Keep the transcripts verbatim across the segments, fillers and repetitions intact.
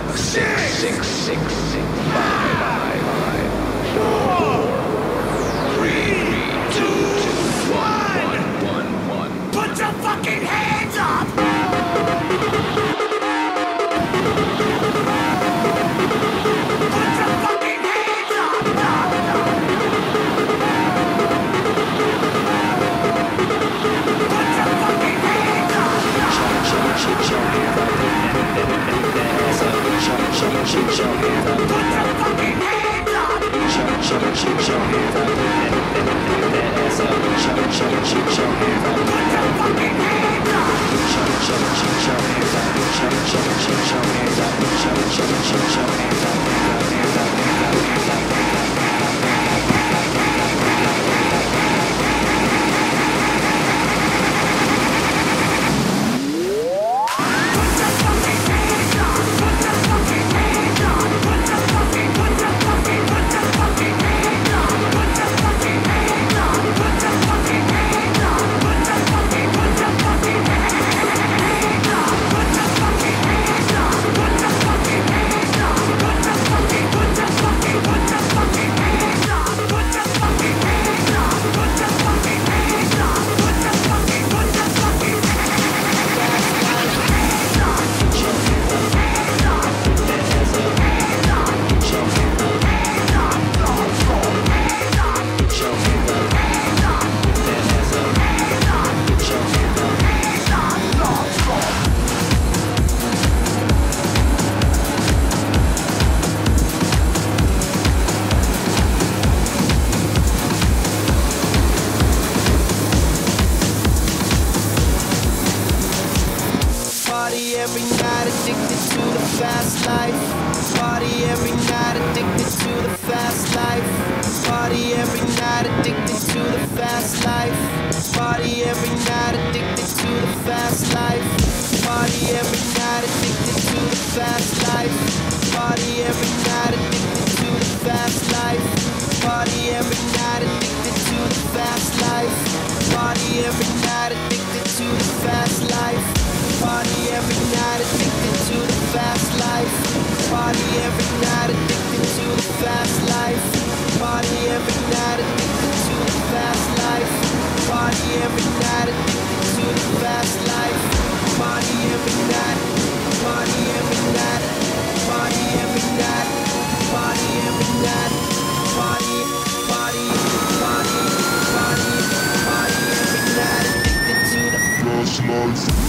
six, six, six, six, five, five, five, four, three, two, two, one, one, one, one. Put your fucking hands up! Put your fucking hands up! Put your fucking hands up! Shoot your hands up and that ass up. Shoot, shoot, shoot your hands up. Put your fucking hands up! Shoot, shoot, shoot your hands up and that ass up. Shoot, shoot, shoot your hands up. Put your fucking hands up! Shoot, shoot, shoot your hands up. Shoot, shoot, shoot your hands up. Shoot, shoot, shoot your hands up. Hands up, hands up, hands up, hands up. Every night addicted to the fast life. Party every night addicted to the fast life. Party every night addicted to the fast life. Party every night addicted to the fast life. Party every night addicted to the fast life. Party every night addicted to the fast life. Party every night addicted to the fast life. Party every night addicted to the fast life. Party every night addicted to the fast life. Party every night addicted to the fast life. Party every night addicted to the fast life. Party every night addicted to the fast life. Party every night. Party every night. Party every night. Party every night. Party, party, party, party, party every night addicted to the fast life.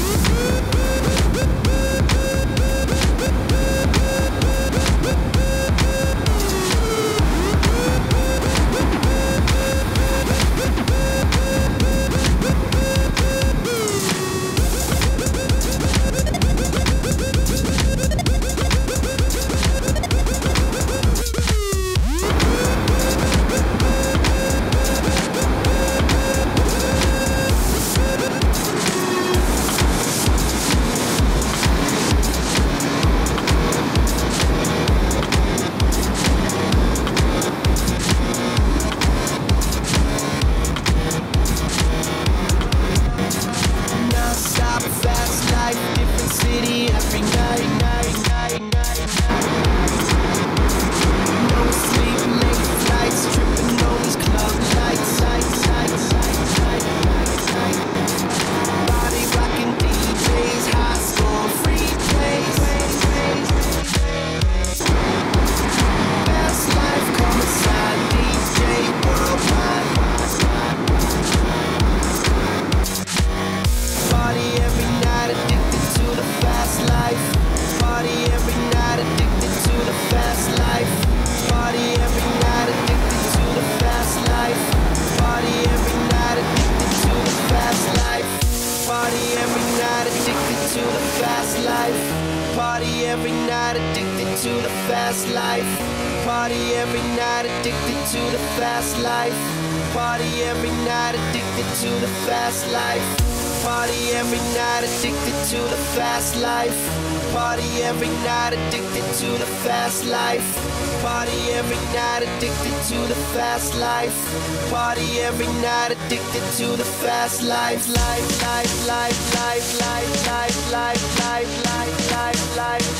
Party every night addicted to the fast life. Party every night addicted to the fast life. Party every night addicted to the fast life. Party every night addicted to the fast life. Party every night addicted to the fast life. Party every night addicted to the fast life. Party every night addicted to the fast life. Life, life, life, life, life, life, life, life, life, life, life.